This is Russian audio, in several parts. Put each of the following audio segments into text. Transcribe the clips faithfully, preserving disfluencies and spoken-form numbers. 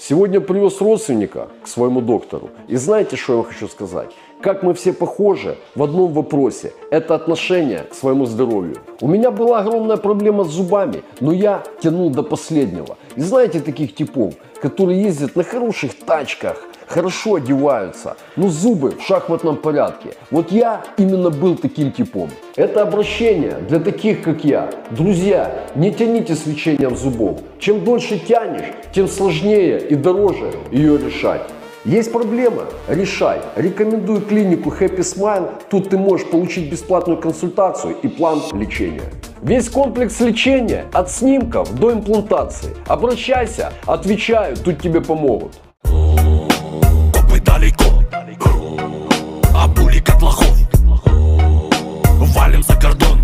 Сегодня привез родственника к своему доктору. И знаете, что я вам хочу сказать? Как мы все похожи в одном вопросе. Это отношение к своему здоровью. У меня была огромная проблема с зубами, но я тянул до последнего. И знаете таких типов, которые ездят на хороших тачках, хорошо одеваются, но зубы в шахматном порядке. Вот я именно был таким типом. Это обращение для таких, как я. Друзья, не тяните с лечением зубов. Чем дольше тянешь, тем сложнее и дороже ее решать. Есть проблема? Решай. Рекомендую клинику Happy Smile. Тут ты можешь получить бесплатную консультацию и план лечения. Весь комплекс лечения от снимков до имплантации. Обращайся, отвечаю, тут тебе помогут. Далеко, а пули как лохов. Валим за кордон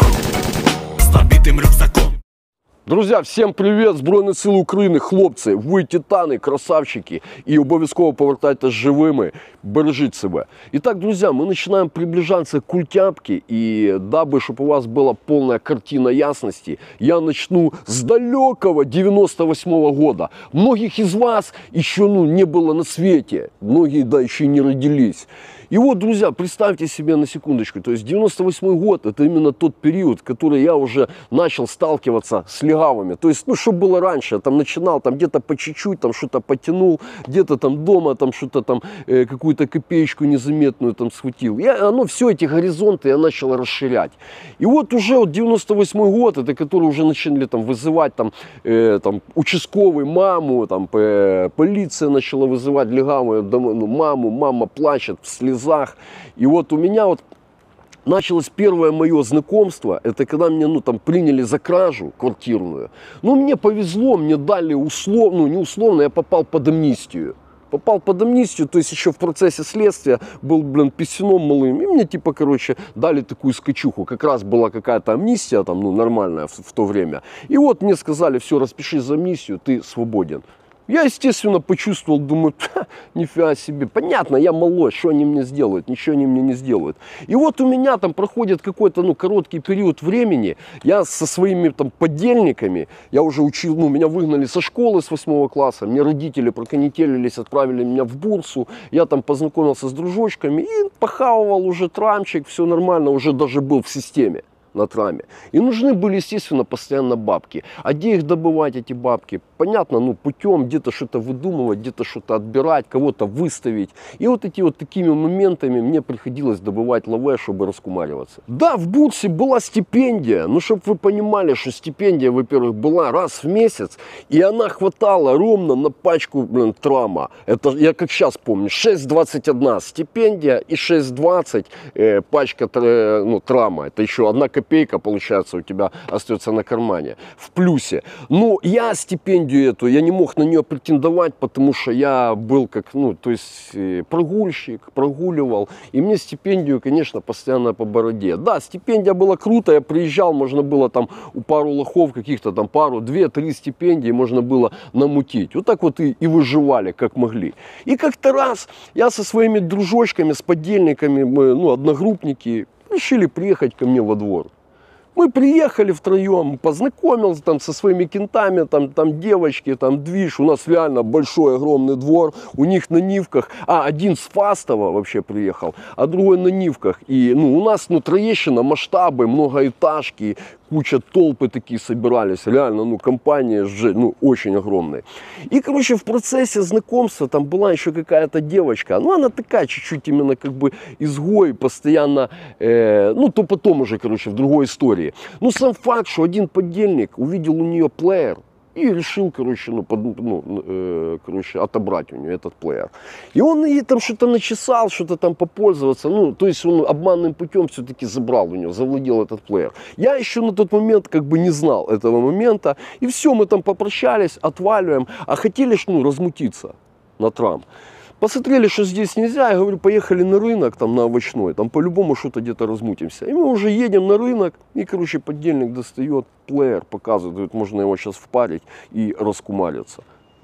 с набитым рюкзаком. Друзья, всем привет! Збройні сили України, хлопці, ви титани, красавчики, і обов'язково повертайтесь живими, бережіть себе. Итак, друзья, мы начинаем приближаться к культяпке, и дабы, чтобы у вас была полная картина ясности, я начну с далекого девяносто восьмого года. Многих из вас еще ну, не было на свете, многие да, еще и не родились. И вот, друзья, представьте себе на секундочку, то есть девяносто восьмой год, это именно тот период, который я уже начал сталкиваться с легавыми. То есть, ну, что было раньше, я там начинал, там где-то по чуть-чуть, там что-то потянул, где-то там дома, там что-то там, э, какую-то копеечку незаметную там схватил. Я, оно, все эти горизонты я начал расширять. И вот уже вот девяносто восьмой год, это который уже начали там вызывать там, э, там участковый, маму, там э, полиция начала вызывать легавую, ну, маму, мама плачет в слезах. И вот у меня вот началось первое мое знакомство, это когда меня ну, там, приняли за кражу квартирную. Ну, мне повезло, мне дали условно, ну, не условно, я попал под амнистию. Попал под амнистию, то есть еще в процессе следствия был, блин, писюном малым. И мне, типа, короче, дали такую скачуху. Как раз была какая-то амнистия, там, ну, нормальная в, в то время. И вот мне сказали, все, распишись за амнистию, ты свободен. Я, естественно, почувствовал, думаю, нифига себе, понятно, я малой, что они мне сделают, ничего они мне не сделают. И вот у меня там проходит какой-то, ну, короткий период времени, я со своими там подельниками, я уже учил, ну, меня выгнали со школы с восьмого класса, мне родители проконетелились, отправили меня в бурсу, я там познакомился с дружочками и похавывал уже трамчик, все нормально, уже даже был в системе. На траме. И нужны были, естественно, постоянно бабки. А где их добывать, эти бабки? Понятно, ну, путем где-то что-то выдумывать, где-то что-то отбирать, кого-то выставить. И вот эти вот такими моментами мне приходилось добывать лавэ, чтобы раскумариваться. Да, в бурсе была стипендия, но чтобы вы понимали, что стипендия, во-первых, была раз в месяц, и она хватала ровно на пачку, блин, трама. Это я как сейчас помню, шесть двадцать одна стипендия и шесть двадцать э, пачка э, ну, трама. Это еще одна копейка, получается, у тебя остается на кармане, в плюсе. Но я стипендию эту, я не мог на нее претендовать, потому что я был как, ну, то есть прогульщик, прогуливал, и мне стипендию, конечно, постоянно по бороде. Да, стипендия была круто, я приезжал, можно было там у пару лохов, каких-то там пару, две-три стипендии можно было намутить. Вот так вот и, и выживали, как могли. И как-то раз я со своими дружочками, с подельниками, мы, ну, одногруппники, решили приехать ко мне во двор. Мы приехали втроем, познакомился там со своими кентами, там, там девочки, там движ. У нас реально большой, огромный двор. У них на Нивках, а один с Фастова вообще приехал, а другой на Нивках. И ну, у нас ну, Троещина, масштабы, многоэтажки, куча толпы такие собирались. Реально, ну, компания ну, очень огромная. И, короче, в процессе знакомства там была еще какая-то девочка. Ну, она такая чуть-чуть именно как бы изгой, постоянно, э, ну, то потом уже, короче, в другой истории. Ну, сам факт, что один подельник увидел у нее плеер и решил, короче, ну, под, ну, э, короче, отобрать у нее этот плеер. И он ей там что-то начесал, что-то там попользоваться. Ну, то есть он обманным путем все-таки забрал у нее, завладел этот плеер. Я еще на тот момент как бы не знал этого момента. И все, мы там попрощались, отваливаем, а хотели, ну, размутиться на трам. Посмотрели, что здесь нельзя, я говорю, поехали на рынок, там на овощной, там по-любому что-то где-то размутимся. И мы уже едем на рынок, и, короче, подельник достает плеер, показывает, говорит, можно его сейчас впарить и раскумариться.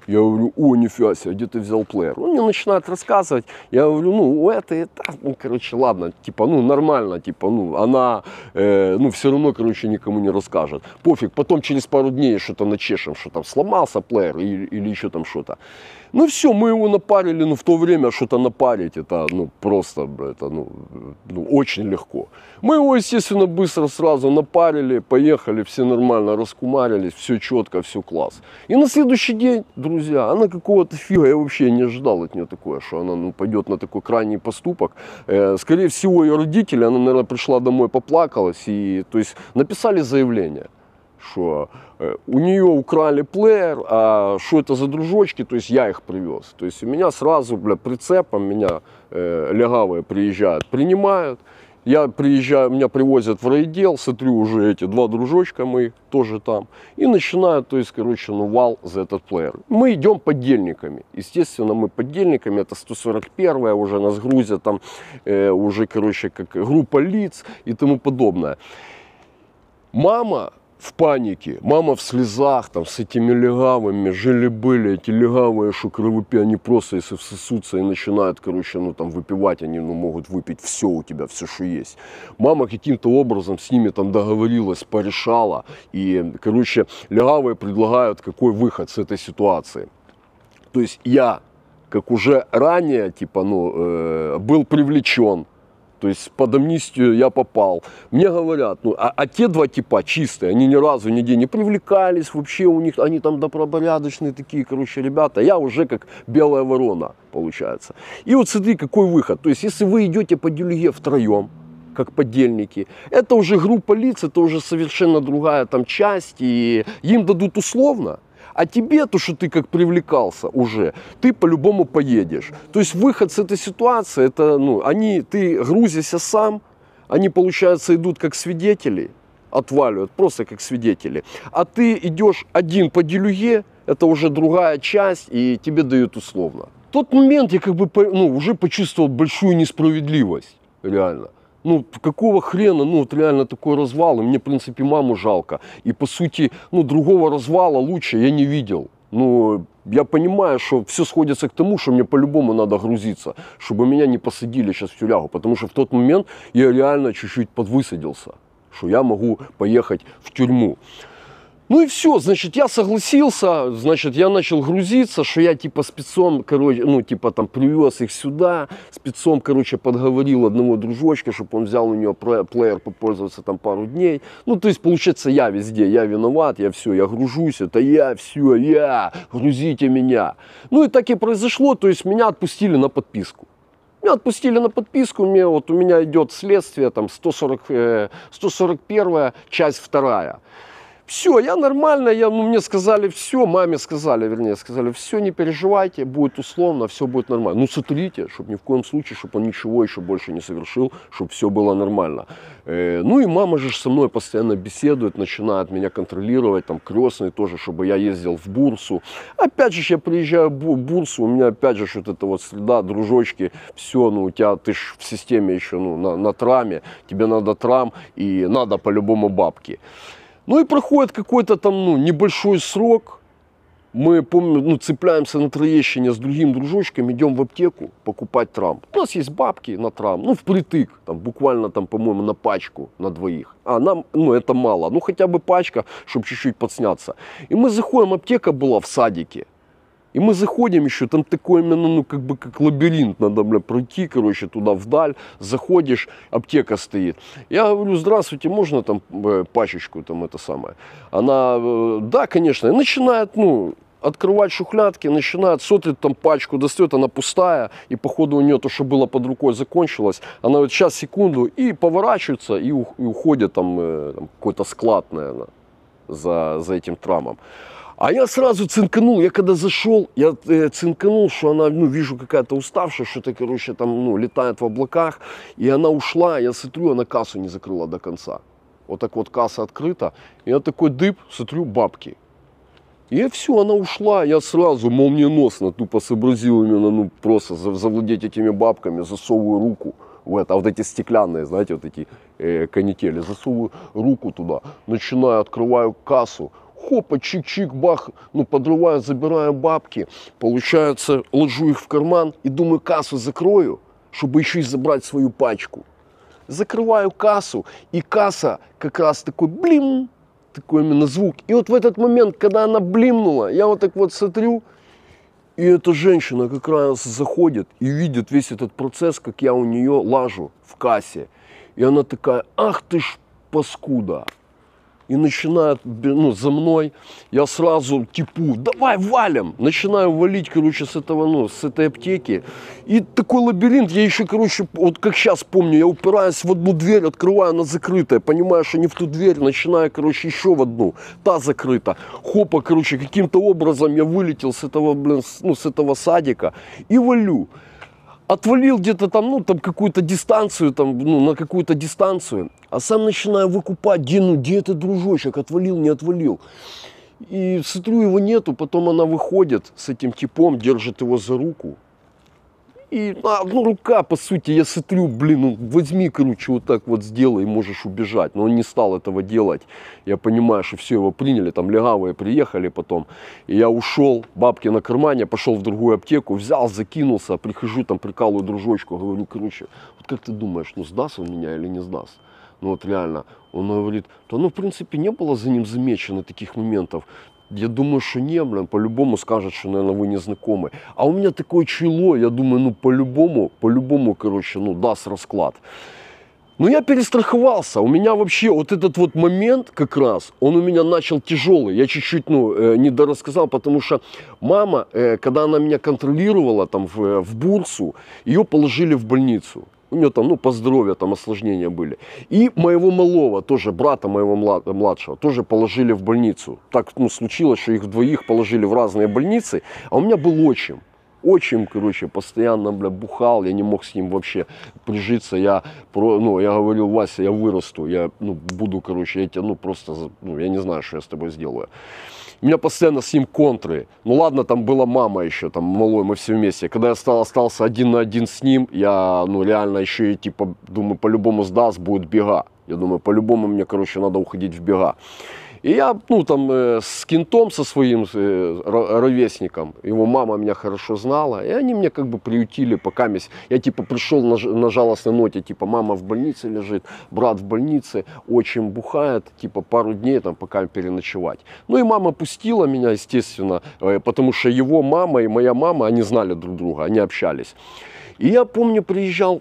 Я говорю, о, нифига себе, где ты взял плеер? Он мне начинает рассказывать, я говорю, ну, у этой, ну, короче, ладно, типа, ну, нормально, типа, ну, она, э, ну, все равно, короче, никому не расскажет. Пофиг, потом через пару дней что-то начешем, что там сломался плеер или, или еще там что-то. Ну, все, мы его напарили, ну, в то время что-то напарить, это, ну, просто, это, ну, ну, очень легко. Мы его, естественно, быстро сразу напарили, поехали, все нормально раскумарились, все четко, все класс. И на следующий день, друзья, она какого-то фига, я вообще не ожидал от нее такое, что она, ну, пойдет на такой крайний поступок. Э, скорее всего, ее родители, она, наверное, пришла домой, поплакалась, и, то есть, написали заявление, что э, у нее украли плеер, а что это за дружочки, то есть я их привез. То есть у меня сразу, бля, прицепом меня э, легавые приезжают, принимают. Я приезжаю, меня привозят в райотдел, смотрю уже эти два дружочка мои, тоже там. И начинают, то есть, короче, ну, вал за этот плеер. Мы идем подельниками. Естественно, мы подельниками, это сто сорок первая, уже нас грузят там, э, уже, короче, как группа лиц и тому подобное. Мама в панике, мама в слезах, там, с этими легавыми, жили-были, эти легавые, что кровопи, они просто, если всосутся и начинают, короче, ну, там, выпивать, они, ну, могут выпить все у тебя, все, что есть. Мама каким-то образом с ними там договорилась, порешала, и, короче, легавые предлагают, какой выход с этой ситуации. То есть я, как уже ранее, типа, ну, э, был привлечен, то есть под амнистию я попал. Мне говорят, ну, а, а те два типа чистые, они ни разу нигде не привлекались, вообще у них, они там добропорядочные такие, короче, ребята. Я уже как белая ворона, получается. И вот смотри, какой выход. То есть, если вы идете по дюлье втроем, как подельники, это уже группа лиц, это уже совершенно другая там часть, и им дадут условно. А тебе, то, что ты как привлекался уже, ты по-любому поедешь. То есть выход с этой ситуации, это, ну, они, ты грузишься сам, они, получается, идут как свидетели, отваливают, просто как свидетели. А ты идешь один по делюге, это уже другая часть, и тебе дают условно. В тот момент я как бы, ну, уже почувствовал большую несправедливость, реально. Ну, какого хрена, ну, вот реально такой развал, и мне, в принципе, маму жалко. И, по сути, ну, другого развала лучше я не видел. Ну, я понимаю, что все сходится к тому, что мне по-любому надо грузиться, чтобы меня не посадили сейчас в тюрягу, потому что в тот момент я реально чуть-чуть подвысадился, что я могу поехать в тюрьму. Ну и все, значит, я согласился, значит, я начал грузиться, что я типа спецом, короче, ну типа там привез их сюда, спецом, короче, подговорил одного дружочка, чтобы он взял у него плеер попользоваться там пару дней. Ну, то есть, получается, я везде, я виноват, я все, я гружусь, это я, все, я, грузите меня. Ну и так и произошло, то есть, меня отпустили на подписку. Меня отпустили на подписку, мне, вот у меня идет следствие, там, сто сорок, сто сорок первая, часть вторая. Все, я нормально, я, ну, мне сказали все, маме сказали, вернее, сказали, все, не переживайте, будет условно, все будет нормально. Ну, смотрите, чтобы ни в коем случае, чтобы он ничего еще больше не совершил, чтобы все было нормально. Э, ну и мама же со мной постоянно беседует, начинает меня контролировать, там, крестный тоже, чтобы я ездил в Бурсу. Опять же, я приезжаю в Бурсу, у меня опять же вот это вот среда, дружочки, все, ну, у тебя, ты ж в системе еще, ну, на, на траме, тебе надо трам и надо по-любому бабки. Ну и проходит какой-то там, ну, небольшой срок, мы, помню, ну, цепляемся на Троещине с другим дружочком, идем в аптеку покупать трам. У нас есть бабки на трам, ну, впритык, там, буквально, там, по-моему, на пачку, на двоих. А нам, ну, это мало, ну, хотя бы пачка, чтобы чуть-чуть подсняться. И мы заходим, аптека была в садике. И мы заходим еще, там такой именно, ну, как бы, как лабиринт, надо, бля, пройти, короче, туда вдаль, заходишь, аптека стоит. Я говорю, здравствуйте, можно там пачечку, там, это самое. Она, да, конечно, и начинает, ну, открывать шухлядки, начинает, смотрит там пачку, достает, она пустая, и походу у нее то, что было под рукой, закончилось. Она вот сейчас, секунду, и поворачивается, и, и уходит там, там какой-то склад, наверное, за, за этим трамом. А я сразу цинканул, я когда зашел, я э, цинканул, что она, ну, вижу, какая-то уставшая, что-то, короче, там, ну, летает в облаках, и она ушла, я смотрю, она кассу не закрыла до конца. Вот так вот касса открыта, и я такой дып, смотрю, бабки. И все, она ушла, я сразу молниеносно тупо сообразил именно, ну, просто завладеть этими бабками, засовываю руку в это, а вот эти стеклянные, знаете, вот эти э, канители, засовываю руку туда, начинаю, открываю кассу, Хопа, чик-чик, бах, ну, подрываю, забираю бабки. Получается, ложу их в карман и думаю, кассу закрою, чтобы еще и забрать свою пачку. Закрываю кассу, и касса как раз такой блим, такой именно звук. И вот в этот момент, когда она блимнула, я вот так вот смотрю, и эта женщина как раз заходит и видит весь этот процесс, как я у нее лажу в кассе. И она такая, ах ты ж паскуда. И начинает, ну, за мной, я сразу типу, давай валим. Начинаю валить, короче, с этого, ну, с этой аптеки. И такой лабиринт, я еще, короче, вот как сейчас помню, я упираюсь в одну дверь, открываю, она закрытая. Понимаю, что не в ту дверь, начинаю, короче, еще в одну. Та закрыта. Хопа, короче, каким-то образом я вылетел с этого, блин, с, ну, с этого садика и валю. Отвалил где-то там, ну, там какую-то дистанцию, там, ну, на какую-то дистанцию, а сам начинаю выкупать, где, ну, где этот дружочек, отвалил, не отвалил. И смотрю, его нету, потом она выходит с этим типом, держит его за руку. И, а, ну, рука, по сути, я смотрю, блин, ну, возьми, короче, вот так вот сделай, можешь убежать. Но он не стал этого делать. Я понимаю, что все, его приняли, там легавые приехали потом. И я ушел, бабки на кармане, пошел в другую аптеку, взял, закинулся, прихожу, там, прикалываю дружочку, говорю, короче, вот как ты думаешь, ну, сдаст он меня или не сдаст? Ну, вот реально, он говорит, то, ну, в принципе, не было за ним замечено таких моментов. Я думаю, что не, блин, по-любому скажет, что, наверное, вы не знакомы. А у меня такое чило, я думаю, ну, по-любому, по-любому, короче, ну, даст расклад. Но я перестраховался, у меня вообще вот этот вот момент как раз, он у меня начал тяжелый. Я чуть-чуть, ну, не дорассказал, потому что мама, когда она меня контролировала там в, в бурсу, ее положили в больницу. У нее там, ну, по здоровью там осложнения были. И моего малого, тоже брата моего младшего, тоже положили в больницу. Так, ну, случилось, что их двоих положили в разные больницы. А у меня был отчим. Отчим, короче, постоянно, бля, бухал, я не мог с ним вообще прижиться. Я, ну, я говорил, Вася, я вырасту, я, ну, буду, короче, я тебя, ну, просто, ну, я не знаю, что я с тобой сделаю. У меня постоянно с ним контры. Ну ладно, там была мама еще, там малой, мы все вместе. Когда я стал, остался один на один с ним, я, ну, реально еще и, типа, думаю, по-любому сдаст, будет бега. Я думаю, по-любому мне, короче, надо уходить в бега. И я, ну, там, э, с кентом, со своим э, ровесником, его мама меня хорошо знала, и они меня как бы приютили, пока я, типа, пришел на, на жалостной ноте, типа, мама в больнице лежит, брат в больнице, отчим бухает, типа, пару дней, там, пока переночевать. Ну, и мама пустила меня, естественно, э, потому что его мама и моя мама, они знали друг друга, они общались. И я помню, приезжал,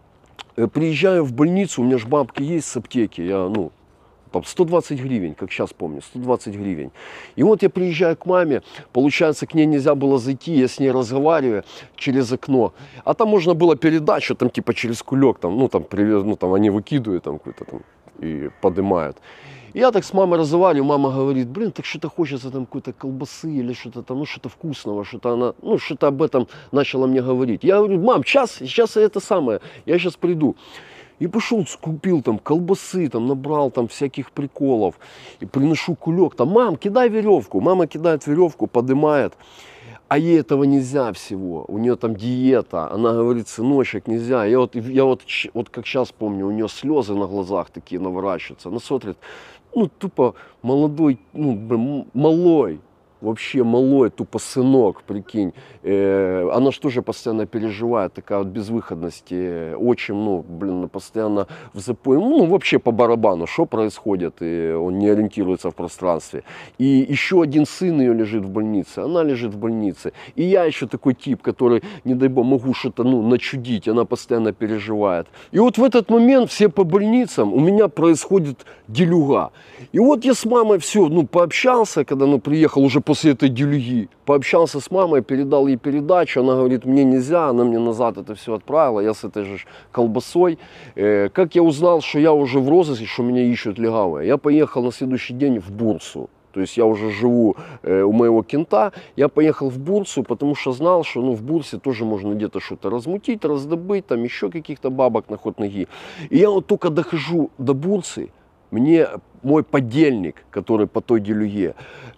э, приезжаю в больницу, у меня же бабки есть с аптеки, я, ну, сто двадцать гривен, как сейчас помню, сто двадцать гривен. И вот я приезжаю к маме, получается, к ней нельзя было зайти, я с ней разговариваю через окно. А там можно было передачу, там типа через кулек, там, ну там, ну, там они выкидывают там какой-то там и поднимают. И я так с мамой разговариваю, мама говорит, блин, так что-то хочется там какой-то колбасы или что-то там, ну что-то вкусного, что-то она, ну что-то об этом начала мне говорить. Я говорю, мам, сейчас, сейчас это самое, я сейчас приду. И пошел, купил там колбасы, там набрал там всяких приколов. И приношу кулек, там, мам, кидай веревку. Мама кидает веревку, поднимает. А ей этого нельзя всего. У нее там диета. Она говорит, сыночек, нельзя. Я вот, я вот, вот как сейчас помню, у нее слезы на глазах такие наворачиваются. Она смотрит, ну тупо молодой, ну блин, малой. Вообще малой, тупо сынок, прикинь. Э, она же тоже постоянно переживает, такая вот безвыходность. Э, отчим, ну, блин, постоянно в запое. Ну, вообще по барабану, что происходит, и он не ориентируется в пространстве. И еще один сын ее лежит в больнице, она лежит в больнице. И я еще такой тип, который, не дай бог, могу что-то, ну, начудить, она постоянно переживает. И вот в этот момент все по больницам, у меня происходит делюга. И вот я с мамой все, ну, пообщался, когда, ну, приехал уже после этой делюги, пообщался с мамой, передал ей передачу, она говорит, мне нельзя, она мне назад это все отправила, я с этой же колбасой. Э, как я узнал, что я уже в розыске, что меня ищут легавые, я поехал на следующий день в бурсу. То есть я уже живу э, у моего кента, я поехал в бурсу, потому что знал, что, ну, в бурсе тоже можно где-то что-то размутить, раздобыть, там еще каких-то бабок на ход ноги. И я вот только дохожу до бурсы, мне мой подельник, который по той делюге,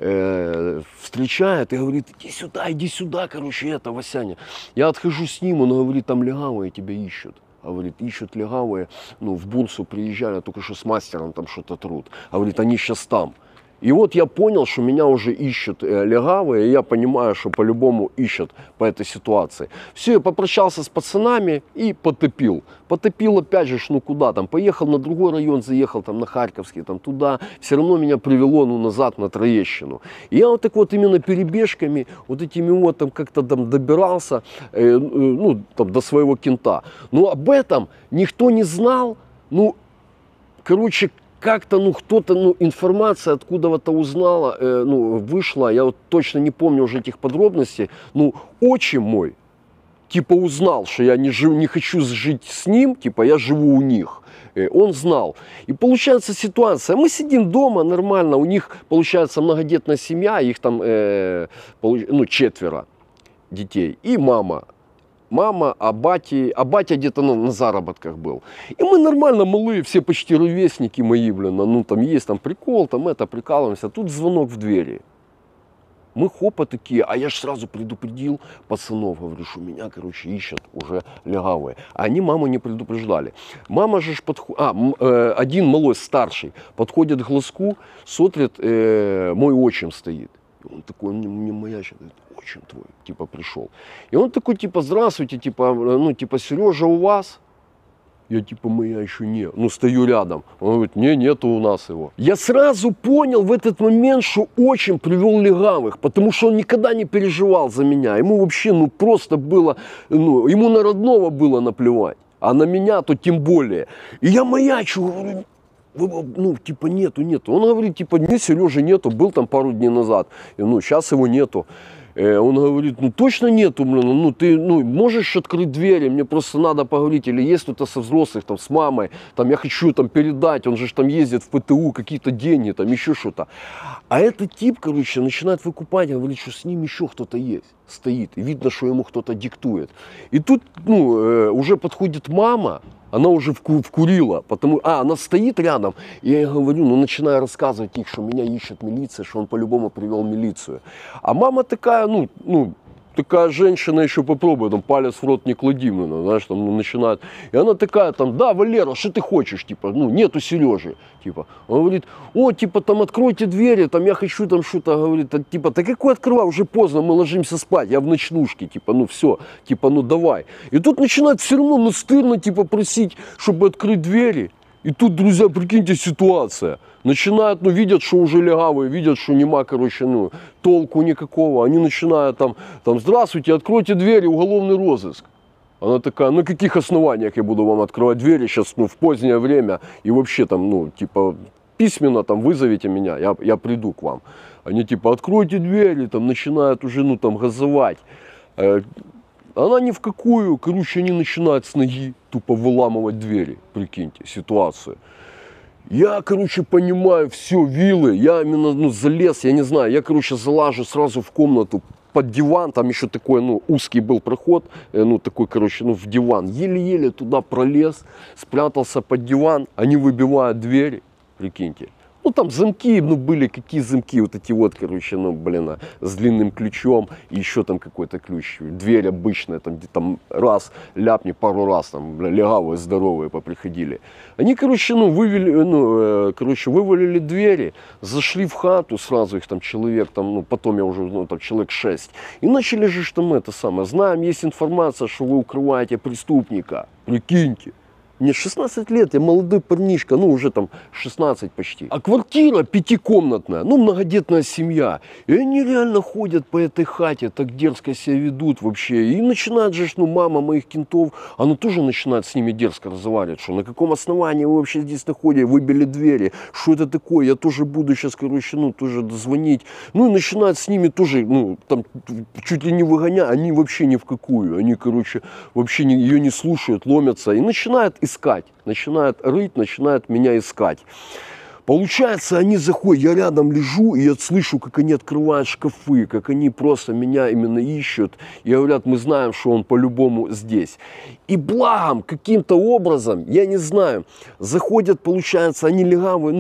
э, встречает и говорит, иди сюда, иди сюда, короче, это, Васяня. Я отхожу с ним, он говорит, там легавые тебя ищут. Говорит, ищут легавые, ну, в бурсу приезжали, только что с мастером там что-то труд. Говорит, они сейчас там. И вот я понял, что меня уже ищут э, легавые, и я понимаю, что по-любому ищут по этой ситуации. Все, я попрощался с пацанами и потопил. Потопил опять же, ну куда там, поехал на другой район, заехал там на Харьковский, там туда. Все равно меня привело, ну, назад на Троещину. И я вот так вот именно перебежками, вот этими вот там как-то там добирался, э, э, ну, там до своего кента. Но об этом никто не знал, ну, короче, как-то, ну, кто-то, ну, информация откуда-то узнала, э, ну, вышла, я вот точно не помню уже этих подробностей, ну, отчим мой, типа, узнал, что я не, жив, не хочу жить с ним, типа, я живу у них. Э, он знал. И получается ситуация, мы сидим дома нормально, у них, получается, многодетная семья, их там, э, ну, четверо детей, и мама. Мама, а, бати, а батя где-то на, на заработках был. И мы нормально малые, все почти ровесники мои, блин, ну там есть там прикол, там это, прикалываемся. Тут звонок в двери. Мы хопа такие, а я ж сразу предупредил пацанов, говорю, что меня, короче, ищут уже легавые. А они маму не предупреждали. Мама же подходит, а, э, один малой, старший, подходит к глазку, смотрит, э, мой отчим стоит. Он такой, мне, мне маячит, говорит, отчим твой, типа, пришел. И он такой, типа, здравствуйте, типа, ну, типа, Сережа у вас? Я, типа, моя еще не. Ну, стою рядом. Он говорит, не, нету у нас его. Я сразу понял в этот момент, что отчим привел легавых, потому что он никогда не переживал за меня. Ему вообще, ну, просто было, ну, ему на родного было наплевать, а на меня то тем более. И я маячу, говорю, ну, типа, нету, нету. Он говорит, типа, не, Сережи нету, был там пару дней назад. И, ну, сейчас его нету. Э, он говорит, ну, точно нету, блин, ну, ты, ну, можешь открыть двери, мне просто надо поговорить. Или есть кто-то со взрослых, там, с мамой, там, я хочу, там, передать, он же там ездит в ПТУ, какие-то деньги, там, еще что-то. А этот тип, короче, начинает выкупать, говорит, что с ним еще кто-то есть, стоит. И видно, что ему кто-то диктует. И тут, ну, э, уже подходит мама, она уже вку, вкурила, потому, а, она стоит рядом, и я ей говорю, ну, начинаю рассказывать их, что меня ищет милиция, что он по-любому привел милицию. А мама такая, ну, ну, такая женщина еще попробуй, там, палец в рот не клади, ну, знаешь, там, ну, начинает. И она такая, там, да, Валера, что ты хочешь, типа, ну, нету Сережи, типа. Он говорит, о, типа, там, откройте двери, там, я хочу, там, что-то, говорит, а, типа, да какой открывай, уже поздно, мы ложимся спать, я в ночнушке, типа, ну, все, типа, ну, давай. И тут начинает все равно, ну, стырно, типа, просить, чтобы открыть двери. И тут, друзья, прикиньте, ситуация. Начинают, ну, видят, что уже легавые, видят, что нема, короче, ну, толку никакого. Они начинают там, там, здравствуйте, откройте двери, уголовный розыск. Она такая, на каких основаниях я буду вам открывать двери сейчас, ну, в позднее время, и вообще там, ну, типа, письменно там вызовите меня, я, я приду к вам. Они типа, откройте двери, там, начинают уже, ну, там, газовать. Она ни в какую, короче, они начинают с ноги тупо выламывать двери, прикиньте, ситуацию. Я, короче, понимаю, все, вилы, я именно, ну, залез, я не знаю, я, короче, залажу сразу в комнату под диван, там еще такой, ну, узкий был проход, ну, такой, короче, ну, в диван. Еле-еле туда пролез, спрятался под диван, они выбивают двери, прикиньте. Ну, там замки, ну, были какие замки, вот эти вот, короче, ну, блин, с длинным ключом, и еще там какой-то ключ, дверь обычная, там, где там раз, ляпни пару раз, там, бля, легавые, здоровые поприходили. Они, короче, ну, вывели, ну, э, короче, вывалили двери, зашли в хату, сразу их там человек, там, ну, потом я уже, ну, там, человек шесть, и начали же, что мы это самое, знаем, есть информация, что вы укрываете преступника, прикиньте. Мне шестнадцать лет, я молодой парнишка, ну уже там шестнадцать почти. А квартира пятикомнатная, ну многодетная семья. И они реально ходят по этой хате, так дерзко себя ведут вообще. И начинает же, ну мама моих кентов, она тоже начинает с ними дерзко разговаривать. Что на каком основании вы вообще здесь находитесь, выбили двери, что это такое, я тоже буду сейчас, короче, ну тоже звонить. Ну и начинает с ними тоже, ну там чуть ли не выгонять, они вообще ни в какую. Они, короче, вообще не, ее не слушают, ломятся. И начинают искать, начинают рыть, начинают меня искать. Получается, они заходят, я рядом лежу, и я слышу, как они открывают шкафы, как они просто меня именно ищут, и говорят, мы знаем, что он по-любому здесь. И благом, каким-то образом, я не знаю, заходят, получается, они легавые, ну, их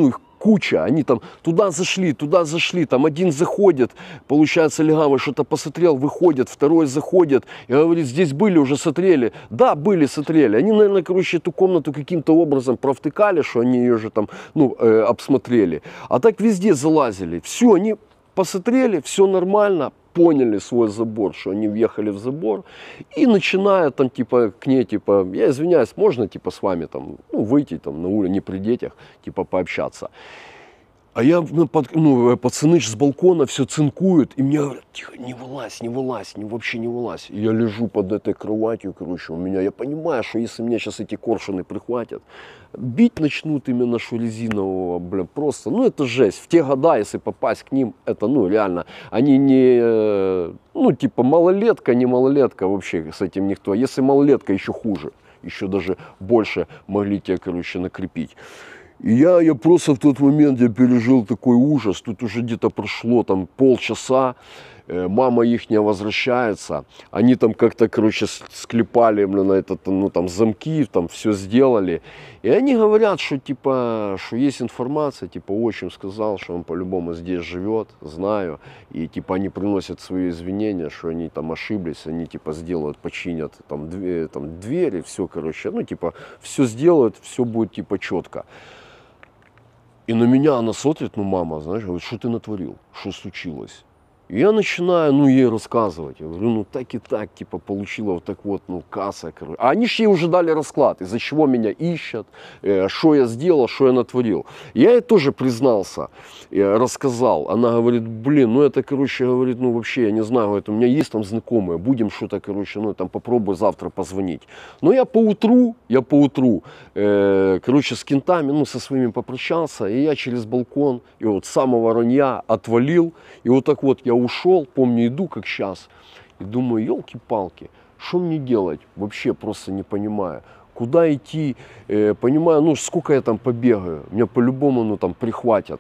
куча, они там туда зашли, туда зашли, там один заходит, получается, легавый что-то посмотрел, выходит, второй заходит, и говорит, здесь были, уже смотрели. Да, были, смотрели. Они, наверное, короче, эту комнату каким-то образом провтыкали, что они ее же там, ну, э, обсмотрели. А так везде залазили. Все, они посмотрели, все нормально, поняли свой забор, что они въехали в забор, и начинают там, типа, к ней, типа, я извиняюсь, можно, типа, с вами там, ну, выйти там на улицу, не при детях, типа, пообщаться. А я, ну, под, ну, пацаны ж с балкона все цинкуют, и мне говорят, тихо, не вылазь, не вылазь, не, вообще не вылазь. И я лежу под этой кроватью, короче, у меня, я понимаю, что если меня сейчас эти коршуны прихватят, бить начнут именно что резинового, блин, просто, ну, это жесть. В те года, если попасть к ним, это, ну, реально, они не, ну, типа, малолетка, не малолетка, вообще с этим никто. Если малолетка, еще хуже, еще даже больше могли тебя, короче, накрепить. И я, я просто в тот момент я пережил такой ужас. Тут уже где-то прошло там полчаса. Э, мама их не возвращается. Они там как-то, короче, склепали, блин, этот, ну, там, замки, там все сделали. И они говорят, что, типа, что есть информация, типа, отчим сказал, что он по-любому здесь живет, знаю. И, типа, они приносят свои извинения, что они там ошиблись, они, типа, сделают, починят там, две, там двери, все, короче, ну, типа, все сделают, все будет, типа, четко. И на меня она смотрит, ну, мама, знаешь, говорит, что ты натворил, что случилось? И я начинаю, ну, ей рассказывать. Я говорю, ну, так и так, типа, получила вот так вот, ну, касса, короче. А они же ей уже дали расклад, из-за чего меня ищут, э, что я сделал, что я натворил. Я ей тоже признался, э, рассказал. Она говорит, блин, ну, это, короче, говорит, ну, вообще, я не знаю, говорит, у меня есть там знакомые, будем что-то, короче, ну, там, попробую завтра позвонить. Но я поутру, я поутру, э, короче, с кентами, ну, со своими попрощался, и я через балкон, и вот с самого ранья отвалил, и вот так вот я ушел, помню, иду как сейчас, и думаю, елки-палки, что мне делать? Вообще просто не понимаю. Куда идти? Э, понимаю, ну сколько я там побегаю, меня по-любому, ну там прихватят.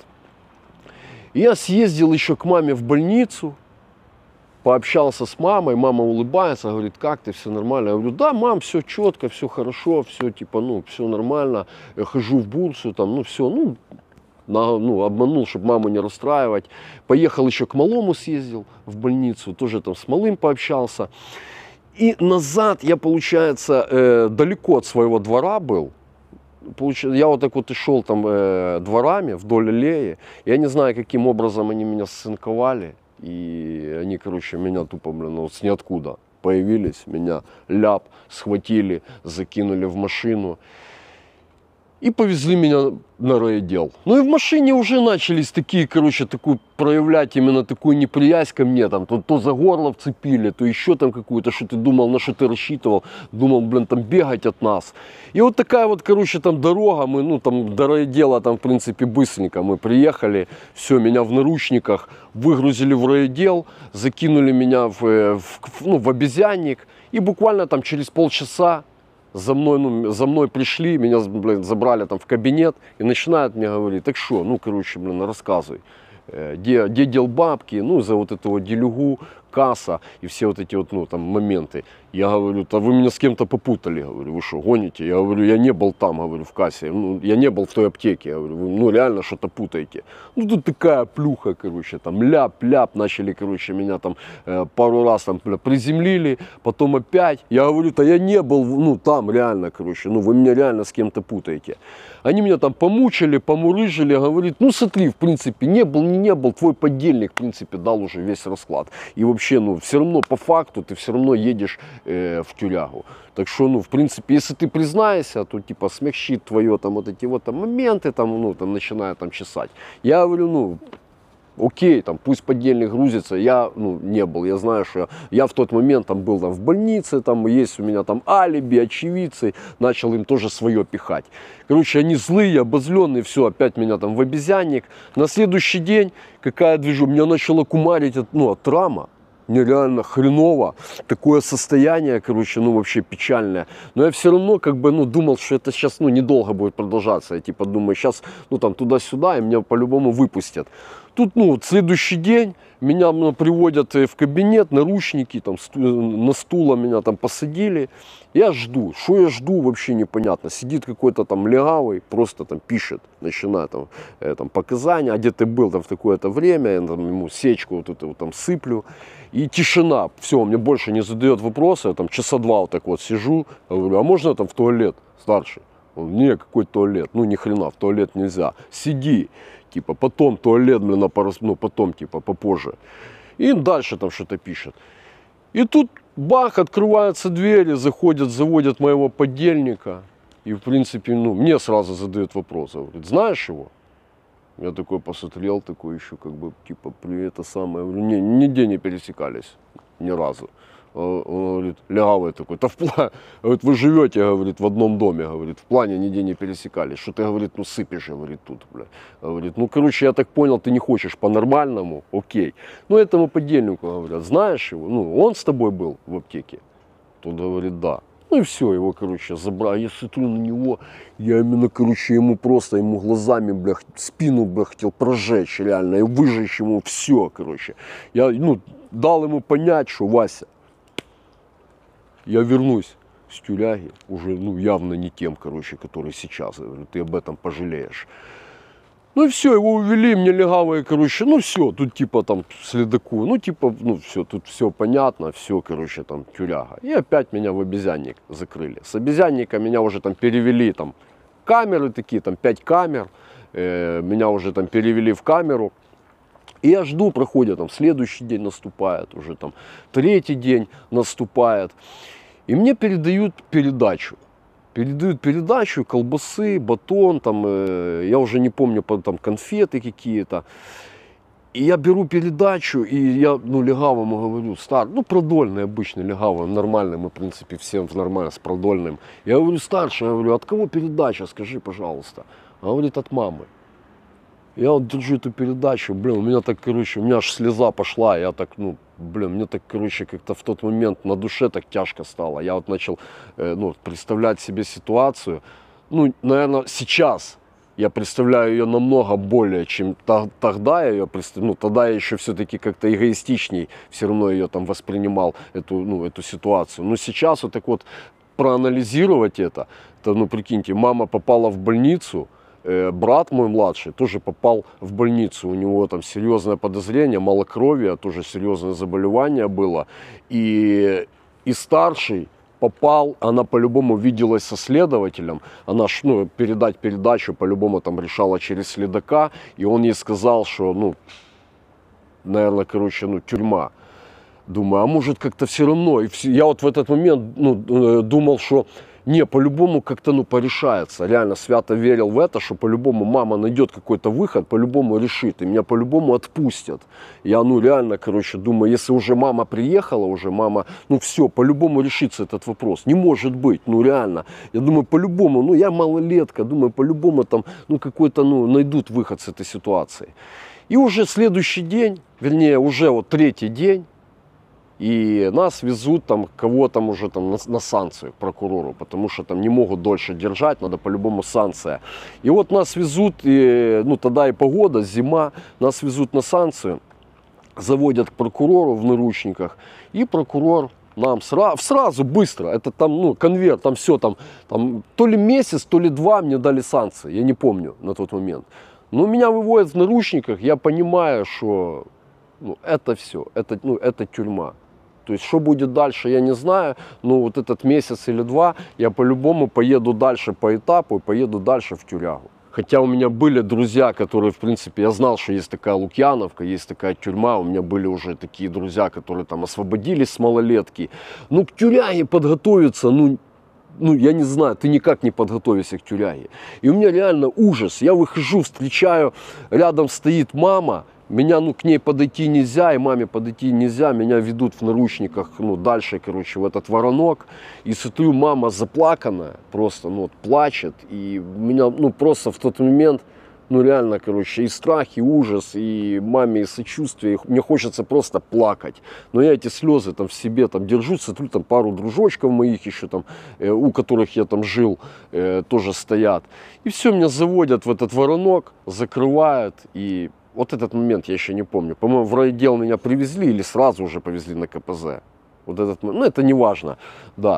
И я съездил еще к маме в больницу, пообщался с мамой, мама улыбается, говорит, как ты, все нормально? Я говорю, да, мам, все четко, все хорошо, все типа, ну, все нормально, я хожу в бурсу, там, ну, все, ну, На, ну, обманул, чтобы маму не расстраивать. Поехал еще к малому, съездил в больницу, тоже там с малым пообщался. И назад я, получается, э, далеко от своего двора был. Получается, я вот так вот и шел там э, дворами вдоль аллеи. Я не знаю, каким образом они меня сцинковали. И они, короче, меня тупо, блин, вот с ниоткуда появились. Меня ляп схватили, закинули в машину. И повезли меня на райотдел. Ну и в машине уже начались такие, короче, такую проявлять именно такую неприязнь ко мне. Там, то, то за горло вцепили, то еще там какую-то, что ты думал, на что ты рассчитывал. Думал, блин, там бегать от нас. И вот такая вот, короче, там дорога. Мы, ну, там до райотдела, там, в принципе, быстренько. Мы приехали, все, меня в наручниках выгрузили в райотдел, закинули меня в, в, ну, в обезьянник. И буквально там через полчаса За мной, ну, за мной пришли, меня, блин, забрали там в кабинет и начинают мне говорить, так что, ну, короче, блин, рассказывай, где, где дел бабки, ну, за вот эту вот делюгу, касса и все вот эти вот, ну, там, моменты. Я говорю, да вы меня с кем-то попутали, говорю, вы что, гоните? Я говорю, я не был там, говорю, в кассе, ну, я не был в той аптеке, я говорю, вы, ну, реально что-то путаете. Ну, тут такая плюха, короче, там, ляп-ляп, начали, короче, меня там э, пару раз там приземлили, потом опять. Я говорю, да я не был, ну, там, реально, короче, ну, вы меня реально с кем-то путаете. Они меня там помучили, помурыжили, говорит, ну, смотри, в принципе, не был, не, не был, твой подельник, в принципе, дал уже весь расклад. И вообще, ну, все равно, по факту, ты все равно едешь э, в тюрягу. Так что, ну, в принципе, если ты признаешься, то, типа, смягчит твое, там, вот эти вот там моменты, там, ну, там, начинают там чесать. Я говорю, ну, окей, там, пусть подельник грузится, я, ну, не был, я знаю, что я, я в тот момент там был там в больнице, там есть у меня там алиби, очевидцы, начал им тоже свое пихать. Короче, они злые, обозленные, все, опять меня там в обезьянник. На следующий день, какая движу, меня начало кумарить от, ну, от травма. Мне реально хреново, такое состояние, короче, ну, вообще печальное. Но я все равно, как бы, ну, думал, что это сейчас, ну, недолго будет продолжаться. Я, типа, думаю, сейчас, ну, там, туда-сюда, и меня по-любому выпустят. Тут, ну, следующий день меня ну, приводят в кабинет, наручники, там, на стула меня там посадили. Я жду. Что я жду, вообще непонятно. Сидит какой-то там легавый, просто там пишет, начинает там, э, там показания, а где ты был там в такое-то время, я там, ему сечку вот эту вот, там сыплю. И тишина. Все, он мне больше не задает вопросы. Я там часа два вот так вот сижу. Говорю, а можно там в туалет, старший? Он, не, какой туалет? Ну, ни хрена, в туалет нельзя. Сиди. Типа, потом туалет, блин, на пару, ну, потом, типа, попозже. И дальше там что-то пишет. И тут, бах, открываются двери, заходят, заводят моего подельника. И, в принципе, ну, мне сразу задают вопрос. Говорит, знаешь его? Я такой посмотрел, такой еще, как бы, типа, при это самое. Говорю, не, нигде не пересекались, ни разу. Он говорит, легавый такой, да в плане, говорит, вы живете, говорит, в одном доме, говорит, в плане нигде не пересекались, что ты, говорит, ну сыпешь, говорит, тут, бля. Говорит, ну, короче, я так понял, ты не хочешь по-нормальному, окей. Ну, этому подельнику говорят, знаешь его, ну, он с тобой был в аптеке? Тот говорит, да. Ну и все, его, короче, забрали. Я смотрю на него, я именно, короче, ему просто, ему глазами, бля, спину, бля, хотел прожечь, реально, и выжечь ему все, короче. Я, ну, дал ему понять, что, Вася, я вернусь с тюряги уже, ну, явно не тем, короче, который сейчас. Я говорю, ты об этом пожалеешь. Ну и все, его увели, мне легавые, короче, ну все, тут типа там следаку, ну типа, ну все, тут все понятно, все, короче, там тюряга. И опять меня в обезьянник закрыли. С обезьянника меня уже там перевели, там камеры такие, там пять камер, э, меня уже там перевели в камеру. И я жду, проходит, там следующий день наступает, уже там третий день наступает. И мне передают передачу. Передают передачу, колбасы, батон, там, э, я уже не помню, там конфеты какие-то. И я беру передачу, и я, ну, легавому говорю, стар, ну, продольный обычный легавый, нормальный, мы, в принципе, всем нормально с продольным. Я говорю, старший, я говорю, от кого передача, скажи, пожалуйста. Он говорит, от мамы. Я вот держу эту передачу, блин, у меня так, короче, у меня аж слеза пошла, я так, ну, блин, мне так, короче, как-то в тот момент на душе так тяжко стало. Я вот начал, э, ну, представлять себе ситуацию. Ну, наверное, сейчас я представляю ее намного более, чем та, тогда я ее представляю. Ну, тогда я еще все-таки как-то эгоистичней все равно ее там воспринимал, эту, ну, эту ситуацию. Но сейчас вот так вот проанализировать это, то, ну, прикиньте, мама попала в больницу, брат мой младший тоже попал в больницу, у него там серьезное подозрение, малокровие, тоже серьезное заболевание было. И, и старший попал, она по-любому виделась со следователем, она, ну, передать передачу по-любому там решала через следака, и он ей сказал, что, ну, наверное, короче, ну, тюрьма. Думаю, а может как-то все равно. И все, я вот в этот момент, ну, думал, что не, по-любому как-то, ну, порешается. Реально свято верил в это, что по-любому мама найдет какой-то выход, по-любому решит, и меня по-любому отпустят. Я, ну, реально, короче, думаю, если уже мама приехала, уже мама, ну, все, по-любому решится этот вопрос. Не может быть, ну, реально. Я думаю, по-любому, ну, я малолетка, думаю, по-любому там, ну, какой-то, ну, найдут выход с этой ситуации. И уже следующий день, вернее, уже вот третий день, и нас везут там, кого там уже там на, на санкцию к прокурору, потому что там не могут дольше держать, надо по-любому санкция. И вот нас везут, и, ну тогда и погода, зима, нас везут на санкцию, заводят к прокурору в наручниках, и прокурор нам сразу, сразу быстро, это там, ну, конверт, там все, там, там то ли месяц, то ли два мне дали санкции, я не помню на тот момент. Но меня выводят в наручниках, я понимаю, что, ну, это все, это, ну, это тюрьма. То есть, что будет дальше, я не знаю, но вот этот месяц или два я по-любому поеду дальше по этапу и поеду дальше в тюрягу. Хотя у меня были друзья, которые, в принципе, я знал, что есть такая Лукьяновка, есть такая тюрьма, у меня были уже такие друзья, которые там освободились с малолетки. Ну, к тюряге подготовиться, ну, ну, я не знаю, ты никак не подготовишься к тюряге. И у меня реально ужас, я выхожу, встречаю, рядом стоит мама, меня, ну, к ней подойти нельзя, и маме подойти нельзя, меня ведут в наручниках, ну, дальше, короче, в этот воронок, и смотрю, мама заплаканная, просто, ну, вот, плачет, и меня, ну, просто в тот момент, ну, реально, короче, и страх, и ужас, и маме, и сочувствие, и мне хочется просто плакать, но я эти слезы там в себе там держу, смотрю, там пару дружочков моих еще там, э, у которых я там жил, э, тоже стоят, и все, меня заводят в этот воронок, закрывают, и Вот этот момент я еще не помню. По-моему, в райотдел меня привезли или сразу уже повезли на ка пэ зэ. Вот этот момент, ну это не важно, да.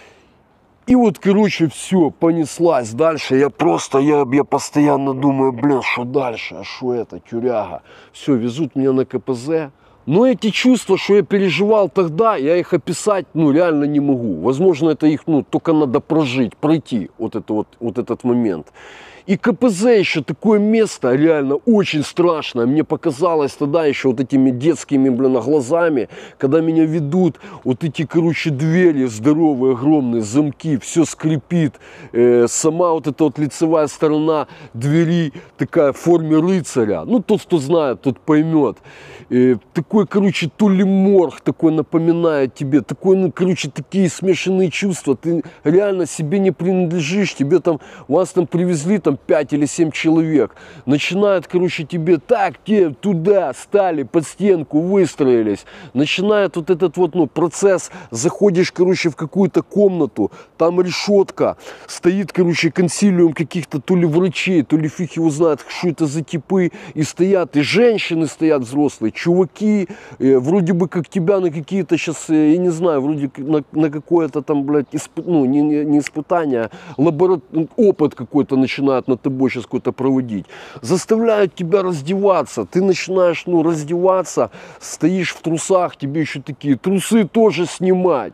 И вот, короче, все, понеслась дальше. Я просто, я, я постоянно думаю, блин, что дальше, а что это, тюряга. Все, везут меня на ка пэ зэ. Но эти чувства, что я переживал тогда, я их описать, ну, реально не могу. Возможно, это их, ну, только надо прожить, пройти вот, это вот, вот этот момент. И ка пэ зэ еще такое место, реально очень страшное. Мне показалось тогда еще вот этими детскими, блин, глазами, когда меня ведут, вот эти, короче, двери здоровые, огромные, замки, все скрипит. Э, сама вот эта вот лицевая сторона двери такая в форме рыцаря. Ну, тот, кто знает, тот поймет. Э, такой, короче, то ли морг такой напоминает тебе. Такой, ну, короче, такие смешанные чувства. Ты реально себе не принадлежишь. Тебе там, вас там привезли, там, пять или семь человек, начинают, короче, тебе так, те туда стали, под стенку выстроились, начинает вот этот вот, ну, процесс, заходишь, короче, в какую-то комнату, там решетка, стоит, короче, консилиум каких-то то ли врачей, то ли фиг его знает, что это за типы, и стоят, и женщины стоят взрослые, чуваки, э, вроде бы как тебя на какие-то сейчас, э, я не знаю, вроде на, на какое-то там, блядь, исп... ну, не, не, не испытание, лабора... опыт какой-то начинает над тобой сейчас какой-то проводить. Заставляют тебя раздеваться. Ты начинаешь, ну, раздеваться, стоишь в трусах, тебе еще такие трусы тоже снимать.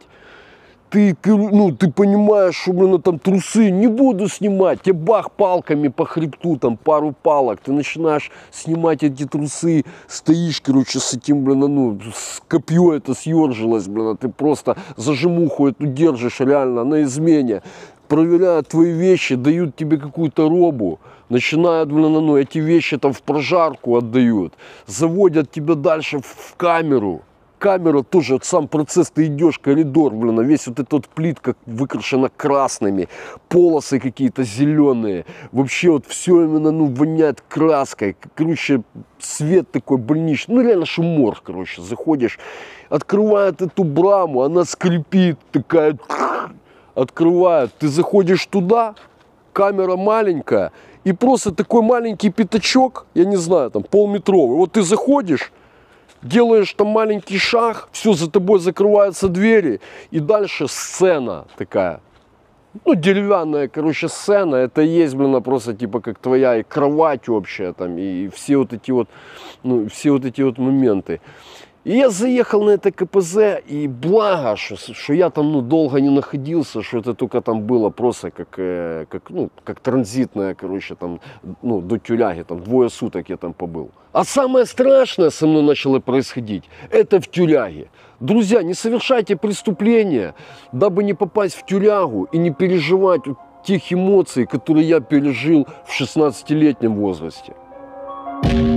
Ты, ну, ты понимаешь, что, блин, там трусы не буду снимать. Тебе бах палками по хребту, там пару палок. Ты начинаешь снимать эти трусы, стоишь, короче, с этим, блин, ну, с копье это съержилось, блин, ты просто зажимуху эту держишь реально на измене. Проверяют твои вещи, дают тебе какую-то робу, начинают, блин, ну, эти вещи там в прожарку отдают, заводят тебя дальше в камеру. Камера тоже, вот сам процесс, ты идешь, коридор, блин, весь вот эта вот плитка выкрашена красными, полосы какие-то зеленые, вообще вот все именно, ну, воняет краской, короче, свет такой больничный, ну, реально шумор, короче, заходишь, открывают эту браму, она скрипит, такая... Открывают, ты заходишь туда, камера маленькая, и просто такой маленький пятачок, я не знаю, там полметровый. Вот ты заходишь, делаешь там маленький шаг, все, за тобой закрываются двери, и дальше сцена такая. Ну, деревянная, короче, сцена, это есть, блин, просто типа как твоя и кровать общая там, и все вот эти вот, ну, все вот эти вот моменты. И я заехал на это ка пэ зэ, и благо, что, что я там, ну, долго не находился, что это только там было просто как, э, как, ну, как транзитное, короче, там, ну, до тюряги, там, двое суток я там побыл. А самое страшное со мной начало происходить, это в тюряге. Друзья, не совершайте преступления, дабы не попасть в тюрягу и не переживать тех эмоций, которые я пережил в шестнадцатилетнем возрасте.